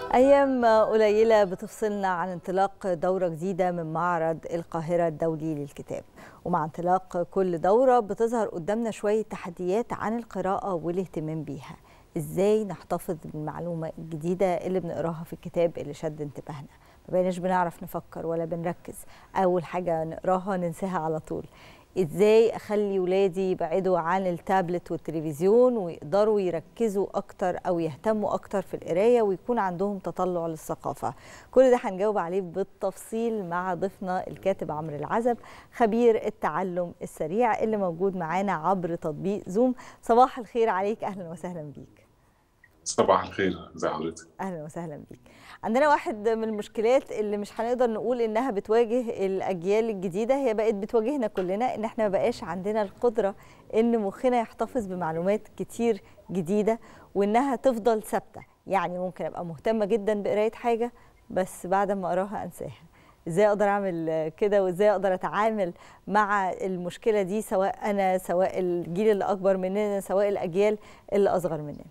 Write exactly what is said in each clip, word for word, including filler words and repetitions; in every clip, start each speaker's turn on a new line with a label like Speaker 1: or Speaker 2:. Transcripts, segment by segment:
Speaker 1: أيام قليلة بتفصلنا عن انطلاق دورة جديدة من معرض القاهرة الدولي للكتاب، ومع انطلاق كل دورة بتظهر قدامنا شوية تحديات عن القراءة والاهتمام بيها. إزاي نحتفظ بالمعلومة الجديدة اللي بنقراها في الكتاب اللي شد انتباهنا؟ ما بقيناش بنعرف نفكر ولا بنركز، أول حاجة نقراها ننساها على طول. ازاي اخلي ولادي يبعدوا عن التابلت والتلفزيون ويقدروا يركزوا اكتر او يهتموا اكتر في القرايه ويكون عندهم تطلع للثقافه؟ كل ده هنجاوب عليه بالتفصيل مع ضيفنا الكاتب عمرو العزب، خبير التعلم السريع اللي موجود معانا عبر تطبيق زوم. صباح الخير عليك، اهلا وسهلا بيك.
Speaker 2: صباح الخير، ازي حضرتك؟
Speaker 1: اهلا وسهلا بيك. عندنا واحد من المشكلات اللي مش هنقدر نقول انها بتواجه الاجيال الجديده، هي بقت بتواجهنا كلنا، ان احنا ما بقاش عندنا القدره ان مخنا يحتفظ بمعلومات كتير جديده وانها تفضل ثابته. يعني ممكن ابقى مهتمه جدا بقرايه حاجه بس بعد ما اقراها انساها. ازاي اقدر اعمل كده وازاي اقدر اتعامل مع المشكله دي، سواء انا سواء الجيل اللي اكبر مننا سواء الاجيال اللي اصغر مننا؟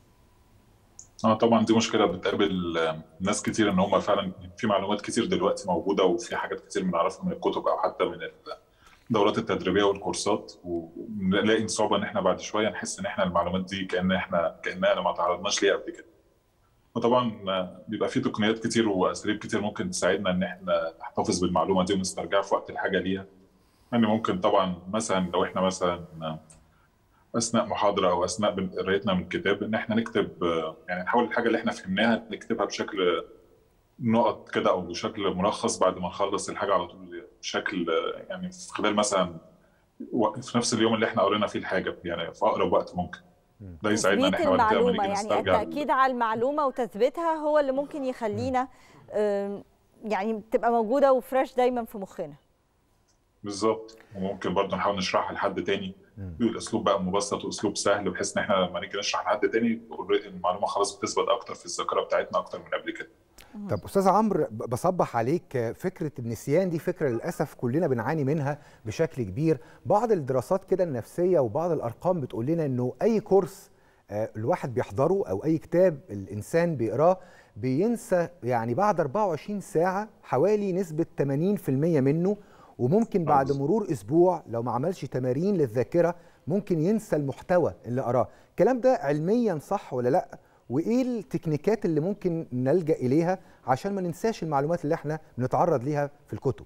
Speaker 2: اه طبعا دي مشكله بتقابل ناس كتير، ان هم فعلا في معلومات كتير دلوقتي موجوده وفي حاجات كتير بنعرفها من الكتب او حتى من الدورات التدريبيه والكورسات، ونلاقي صعوبه ان احنا بعد شويه نحس ان احنا المعلومات دي كان احنا كاننا ما تعرضناش ليها قبل كده. وطبعا بيبقى في تقنيات كتير واساليب كتير ممكن تساعدنا ان احنا نحتفظ بالمعلومه دي ونسترجعها في وقت الحاجه ليها. يعني ممكن طبعا مثلا لو احنا مثلا اثناء محاضره او اثناء قرايتنا من كتاب ان احنا نكتب، يعني نحاول الحاجه اللي احنا فهمناها نكتبها بشكل نقط كده او بشكل ملخص بعد ما نخلص الحاجه على طول، بشكل يعني في خلال مثلا في نفس اليوم اللي احنا قرينا فيه الحاجه، يعني في اقرب وقت ممكن. ده يساعدنا ان
Speaker 1: تثبيت
Speaker 2: احنا بعد كده لما
Speaker 1: المعلومة،
Speaker 2: نيجي
Speaker 1: يعني
Speaker 2: نسترجع.
Speaker 1: التأكيد على المعلومة وتثبيتها هو اللي ممكن يخلينا يعني تبقى موجودة وفريش دايما في مخنا.
Speaker 2: بالظبط، وممكن برضه نحاول نشرحها لحد تاني بالاسلوب بقى مبسط واسلوب سهل، بحيث ان احنا لما نيجي نشرح لحد تاني المعلومه خلاص بتثبت اكتر في الذاكره بتاعتنا اكتر من قبل كده.
Speaker 3: طب استاذ عمرو، بصبح عليك. فكره النسيان دي فكره للاسف كلنا بنعاني منها بشكل كبير. بعض الدراسات كده النفسيه وبعض الارقام بتقول لنا انه اي كورس الواحد بيحضره او اي كتاب الانسان بيقراه بينسى يعني بعد أربعة وعشرين ساعه حوالي نسبه ثمانين في المية منه، وممكن بعد مرور اسبوع لو ما عملش تمارين للذاكره ممكن ينسى المحتوى اللي قراه. الكلام ده علميا صح ولا لا؟ وايه التكنيكات اللي ممكن نلجأ اليها عشان ما ننساش المعلومات اللي احنا بنتعرض ليها في الكتب؟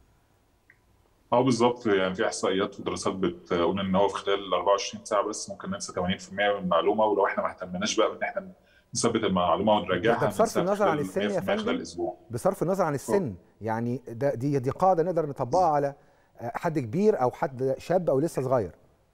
Speaker 2: اه بالظبط، يعني في احصائيات ودراسات بتقول ان هو في خلال أربعة وعشرين ساعه بس ممكن ننسى ثمانين في المية من المعلومه، ولو احنا ما اهتمناش بقى بان احنا نثبت المعلومه
Speaker 3: ده
Speaker 2: ونراجعها
Speaker 3: بصرف
Speaker 2: ننساها في
Speaker 3: النظر عن
Speaker 2: خلال
Speaker 3: السن يا
Speaker 2: مية في المية خلال
Speaker 3: فندم،
Speaker 2: اسبوع.
Speaker 3: بصرف النظر عن السن، يعني ده دي دي قاعده نقدر نطبقها على حد كبير او حد شاب او لسه صغير.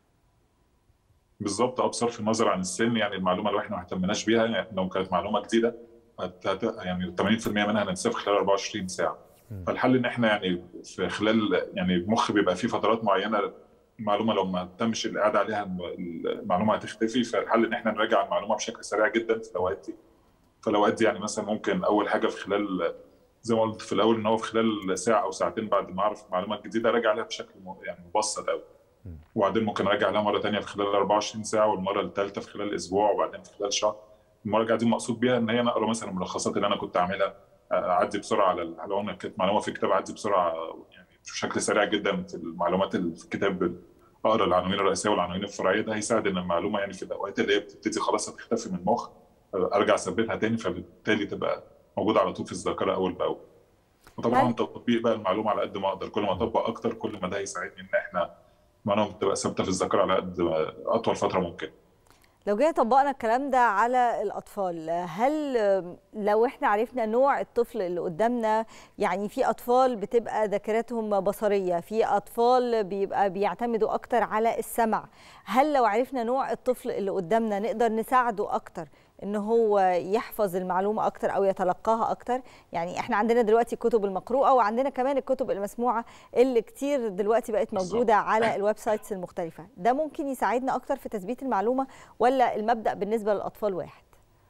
Speaker 2: بالظبط، اه بصرف النظر عن السن، يعني المعلومه لو احنا ما اهتمناش بيها، يعني لو كانت معلومه جديده هت هت يعني ثمانين في المية منها ننساها في خلال أربعة وعشرين ساعه. فالحل ان احنا يعني في خلال، يعني المخ بيبقى فيه فترات معينه المعلومه لو ما تمش القعده عليها المعلومه هتختفي، فالحل ان احنا نراجع المعلومه بشكل سريع جدا في الاوقات دي. فالاوقات دي يعني مثلا ممكن اول حاجه في خلال، زي ما قلت في الاول، ان هو في خلال ساعه او ساعتين بعد ما اعرف معلومات جديده اراجع عليها بشكل يعني مبسط قوي. وبعدين ممكن اراجع عليها مره ثانيه في خلال أربعة وعشرين ساعه، والمره الثالثه في خلال اسبوع، وبعدين في خلال شهر. المراجعه دي مقصود بيها ان هي نقرا مثلا الملخصات اللي انا كنت عاملها، اعدي بسرعه على لو انا كانت معلومه في كتاب اعدي بسرعه يعني بشكل سريع جدا في المعلومات اللي في الكتاب، اقرا العناوين الرئيسيه والعناوين الفرعيه. ده هيساعد ان المعلومه يعني في الاوقات اللي هي بتبتدي خلاص هتختفي من المخ ارجع اثبتها تاني، فبالتالي تبقى موجوده على طول في الذاكره اول باول. وطبعا
Speaker 1: هل
Speaker 2: تطبيق بقى المعلومه على قد ما اقدر، كل ما اطبق اكتر كل ما ده هيساعدني ان احنا المعلومه تبقى ثابته في الذاكره على قد اطول فتره ممكن.
Speaker 1: لو جينا طبقنا الكلام ده على الأطفال، هل لو احنا عرفنا نوع الطفل اللي قدامنا، يعني في أطفال بتبقى ذاكرتهم بصرية، في أطفال بيبقى بيعتمدوا أكتر على السمع، هل لو عرفنا نوع الطفل اللي قدامنا نقدر نساعده أكتر إن هو يحفظ المعلومة أكتر أو يتلقاها أكتر؟ يعني احنا عندنا دلوقتي الكتب المقروءة وعندنا كمان الكتب المسموعة اللي كتير دلوقتي بقت موجودة على الويب سايتس المختلفة، ده ممكن يساعدنا أكتر في تثبيت المعلومة ولا المبدأ بالنسبة للأطفال واحد؟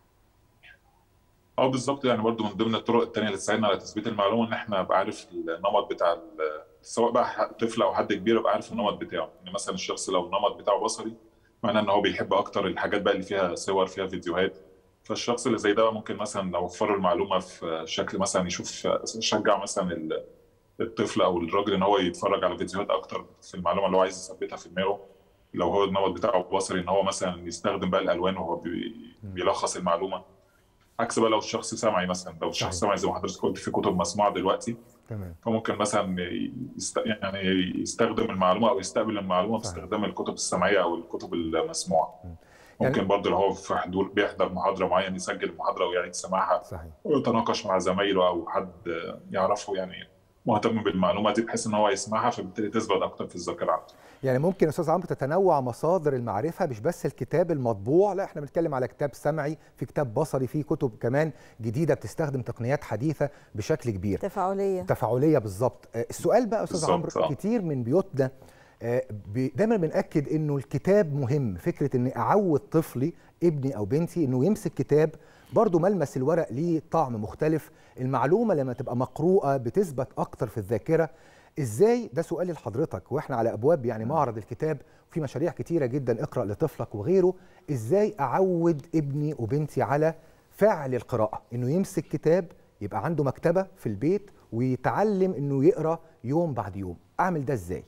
Speaker 2: اه بالظبط، يعني برضو من ضمن الطرق الثانيه اللي تساعدنا على تثبيت المعلومه ان احنا نبقى عارف النمط بتاع سواء بقى طفل او حد كبير، يبقى عارف النمط بتاعه. يعني مثلا الشخص لو النمط بتاعه بصري، معناه ان هو بيحب اكتر الحاجات بقى اللي فيها صور فيها فيديوهات، فالشخص اللي زي ده ممكن مثلا نوفر له المعلومه في شكل مثلا يشوف، شجع مثلا الطفل او الراجل ان هو يتفرج على فيديوهات اكتر في المعلومه اللي هو عايز يثبتها في دماغه. لو هو النمط بتاعه بصري ان هو مثلا يستخدم بقى الالوان وهو بيلخص المعلومه. عكس بقى لو الشخص سمعي، مثلا لو الشخص سمعي زي ما حضرتك قلت في كتب مسموعه دلوقتي،
Speaker 3: تمام،
Speaker 2: فممكن مثلا يست... يعني يستخدم المعلومه او يستقبل المعلومه باستخدام الكتب السمعيه او الكتب المسموعه. ممكن يعني برضه لو هو في حضور بيحضر محاضره معينه يسجل المحاضره ويعيد سماعها،
Speaker 3: صحيح،
Speaker 2: ويتناقش مع زمايله او حد يعرفه يعني مهتم بالمعلومه دي، بحيث ان هو يسمعها فبالتالي تثبت اكتر في الذاكره عنده.
Speaker 3: يعني ممكن يا استاذ عمرو تتنوع مصادر المعرفه، مش بس الكتاب المطبوع، لا احنا بنتكلم على كتاب سمعي، في كتاب بصري، في كتب كمان جديده بتستخدم تقنيات حديثه بشكل كبير،
Speaker 1: تفاعليه
Speaker 3: تفاعليه بالظبط. السؤال بقى استاذ عمرو، كتير من بيوتنا دايما بنأكد انه الكتاب مهم، فكره اني اعود طفلي ابني او بنتي انه يمسك كتاب، برضو ملمس الورق ليه طعم مختلف، المعلومه لما تبقى مقروءه بتثبت اكتر في الذاكره. ازاي، ده سؤالي لحضرتك واحنا على ابواب يعني معرض الكتاب في مشاريع كتيره جدا، اقرأ لطفلك وغيره، ازاي اعود ابني وبنتي على فعل القراءه، انه يمسك كتاب، يبقى عنده مكتبه في البيت ويتعلم انه يقرا يوم بعد يوم، اعمل ده ازاي؟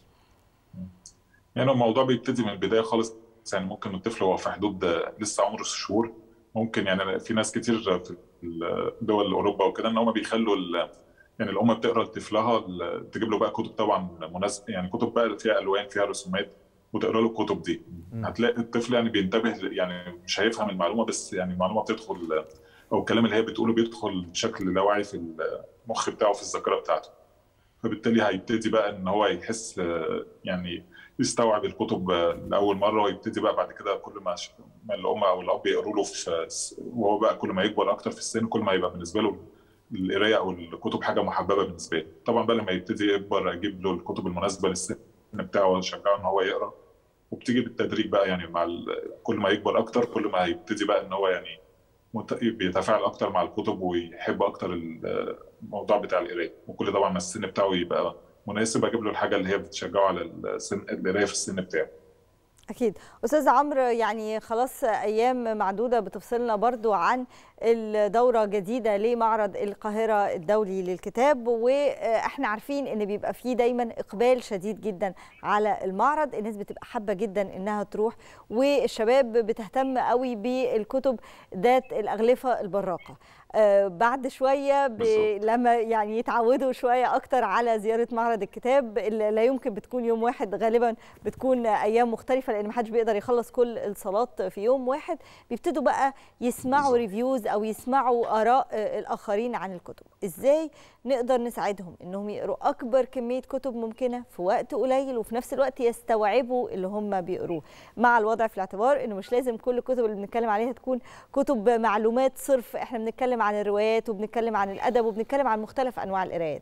Speaker 2: يعني الموضوع بيبتدي من البدايه خالص، يعني ممكن الطفل هو في حدود لسه عمره ست شهور، ممكن يعني في ناس كتير في دول اوروبا وكده ان هم بيخلوا يعني الام بتقرا لطفلها، تجيب له بقى كتب طبعا مناسبه، يعني كتب بقى فيها الوان فيها رسومات، وتقرا له الكتب دي. م. هتلاقي الطفل يعني بينتبه، يعني مش هيفهم المعلومه بس يعني المعلومه بتدخل، او الكلام اللي هي بتقوله بيدخل بشكل لا واعي في المخ بتاعه في الذاكره بتاعته. فبالتالي هيبتدي بقى ان هو يحس، يعني يستوعب الكتب لاول مره، ويبتدي بقى بعد كده كل ما ما الام او الاب يقروا له في، وهو بقى كل ما يكبر اكتر في السن كل ما يبقى بالنسبه له القرايه او الكتب حاجه محببه بالنسبه له. طبعا بقى لما يبتدي يكبر اجيب له الكتب المناسبه للسن بتاعه واشجعه ان هو يقرا، وبتيجي بالتدريج بقى، يعني مع كل ما يكبر اكتر كل ما هيبتدي بقى ان هو يعني بيتفاعل اكتر مع الكتب ويحب اكتر الموضوع بتاع القرايه، وكل طبعا ما السن بتاعه يبقى مناسب اجيب له الحاجه اللي هي بتشجعه على السن القرايه في السن بتاعه.
Speaker 1: أكيد. أستاذ عمرو، يعني خلاص أيام معدودة بتفصلنا برضو عن الدورة جديدة لمعرض القاهرة الدولي للكتاب، وإحنا عارفين إن بيبقى فيه دايما إقبال شديد جدا على المعرض، الناس بتبقى حابة جدا إنها تروح، والشباب بتهتم قوي بالكتب ذات الأغلفة البراقة. آه بعد شويه ب... لما يعني يتعودوا شويه اكتر على زياره معرض الكتاب، اللي لا يمكن بتكون يوم واحد، غالبا بتكون ايام مختلفه لان ما حدش بيقدر يخلص كل الصالات في يوم واحد، بيبتدوا بقى يسمعوا ريفيوز او يسمعوا اراء الاخرين عن الكتب. ازاي نقدر نساعدهم انهم يقروا اكبر كميه كتب ممكنه في وقت قليل، وفي نفس الوقت يستوعبوا اللي هم بيقروه، مع الوضع في الاعتبار انه مش لازم كل الكتب اللي بنتكلم عليها تكون كتب معلومات صرف، احنا بنتكلم عن الروايات وبنتكلم عن الادب وبنتكلم عن مختلف انواع القراءات.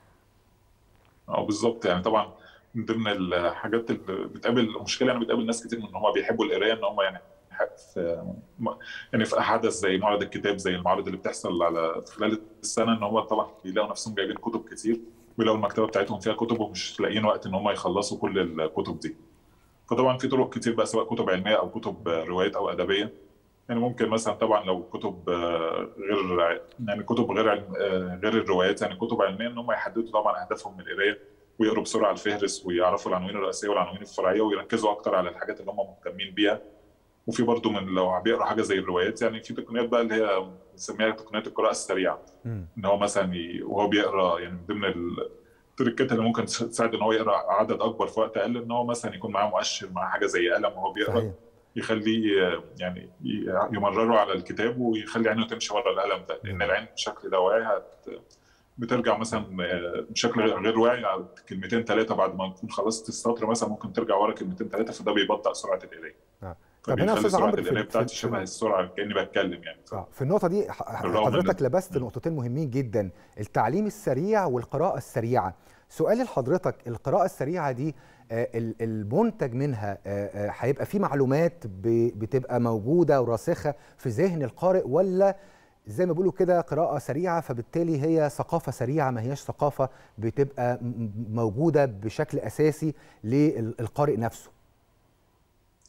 Speaker 2: اه بالظبط، يعني طبعا من ضمن الحاجات اللي بتقابل المشكله، يعني بتقابل ناس كتير ان هم بيحبوا القرايه، ان هم يعني في يعني في حدث زي معرض الكتاب، زي المعارض اللي بتحصل على خلال السنه، ان هم طبعا بيلاقوا نفسهم جايبين كتب كتير، ويلاقوا المكتبه بتاعتهم فيها كتب ومش لاقيين وقت ان هم يخلصوا كل الكتب دي. فطبعا في طرق كتير بقى، سواء كتب علميه او كتب روايات او ادبيه. يعني ممكن مثلا طبعا لو كتب غير يعني كتب غير علم غير الروايات، يعني كتب علميه، ان هم يحددوا طبعا اهدافهم من القرايه ويقروا بسرعه الفهرس ويعرفوا العناوين الرئيسيه والعناوين الفرعيه ويركزوا اكتر على الحاجات اللي هم مهتمين بيها. وفي برضه من لو بيقرا حاجه زي الروايات، يعني في تقنيات بقى اللي هي بنسميها تقنيات القراءه السريعه، ان هو مثلا وهو بيقرا، يعني من ضمن التريكات اللي ممكن تساعد ان هو يقرا عدد اكبر في وقت اقل، ان هو مثلا يكون معاه مؤشر، معاه حاجه زي قلم وهو بيقرا، صحيح. يخليه يعني يمرره على الكتاب ويخلي عينه تمشي ورا القلم ده، لان العين بشكل لا واعي بترجع مثلا بشكل غير واعي على كلمتين ثلاثه، بعد ما تكون خلصت السطر مثلا ممكن ترجع ورا كلمتين ثلاثه، فده بيبطئ سرعه القرايه.
Speaker 3: آه. طب هنا استاذ عمرو،
Speaker 2: القرايه بتاعتي شبه السرعه كاني بتكلم يعني.
Speaker 3: آه. في النقطه دي حضرتك لبست نقطتين مهمين جدا، التعليم السريع والقراءه السريعه. سؤالي لحضرتك، القراءه السريعه دي المنتج منها هيبقى فيه معلومات بتبقى موجوده وراسخه في ذهن القارئ، ولا زي ما بيقولوا كده قراءه سريعه فبالتالي هي ثقافه سريعه ما هياش ثقافه بتبقى موجوده بشكل اساسي للقارئ نفسه؟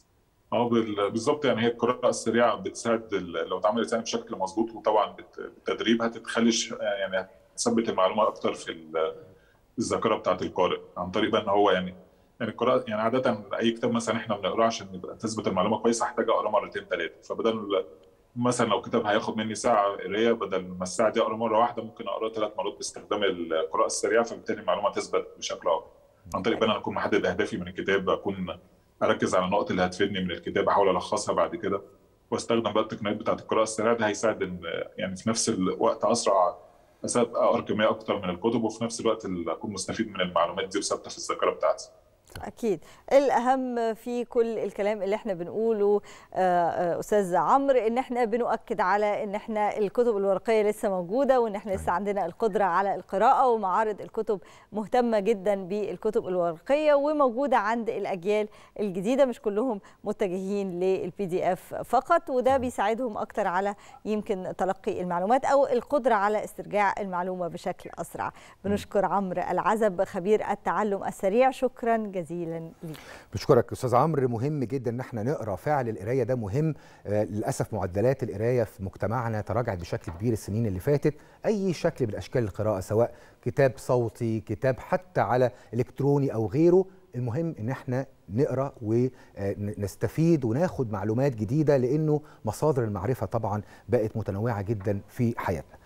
Speaker 2: اه بالظبط، يعني هي القراءه السريعه بتساعد لو اتعملت يعني بشكل مظبوط، وطبعا بالتدريب هتتخليش يعني هتثبت المعلومه اكتر في الذاكره بتاعه القارئ، عن طريق بقى ان هو يعني يعني القراءه يعني عاده اي كتاب مثلا احنا بنقراه عشان يبقى تثبت المعلومه كويس هحتاج اقراه مرتين ثلاثه، فبدل مثلا لو كتاب هياخد مني ساعه قرايه، بدل ما الساعه دي اقرا مره واحده ممكن اقراه ثلاث مرات باستخدام القراءه السريعه، فبالتالي المعلومه تثبت بشكل افضل. عن طريق بقى انا اكون محدد اهدافي من الكتاب، اكون اركز على النقط اللي هتفيدني من الكتاب، احاول الخصها بعد كده، واستخدم بقى التقنيات بتاعت القراءه السريعه. ده هيساعد ان يعني في نفس الوقت اسرع، اقرا كميه اكتر من الكتب، وفي نفس الوقت اكون مستفيد من المعلومات دي وثابته في الذاكره بتاعتي.
Speaker 1: أكيد. الأهم في كل الكلام اللي احنا بنقوله أستاذ عمرو إن احنا بنؤكد على إن احنا الكتب الورقية لسه موجودة، وإن احنا لسه عندنا القدرة على القراءة، ومعارض الكتب مهتمة جدا بالكتب الورقية وموجودة عند الأجيال الجديدة، مش كلهم متجهين للبي دي اف فقط، وده بيساعدهم أكتر على يمكن تلقي المعلومات أو القدرة على استرجاع المعلومة بشكل أسرع. بنشكر عمرو العزب خبير التعلم السريع، شكرا جزيلا ليك.
Speaker 3: بشكرك استاذ عمرو. مهم جدا ان احنا نقرا، فعل القرايه ده مهم. آه للاسف معدلات القرايه في مجتمعنا تراجعت بشكل كبير السنين اللي فاتت. اي شكل من اشكال القراءه، سواء كتاب صوتي، كتاب حتى على الكتروني او غيره، المهم ان احنا نقرا ونستفيد وناخد معلومات جديده، لانه مصادر المعرفه طبعا بقت متنوعه جدا في حياتنا.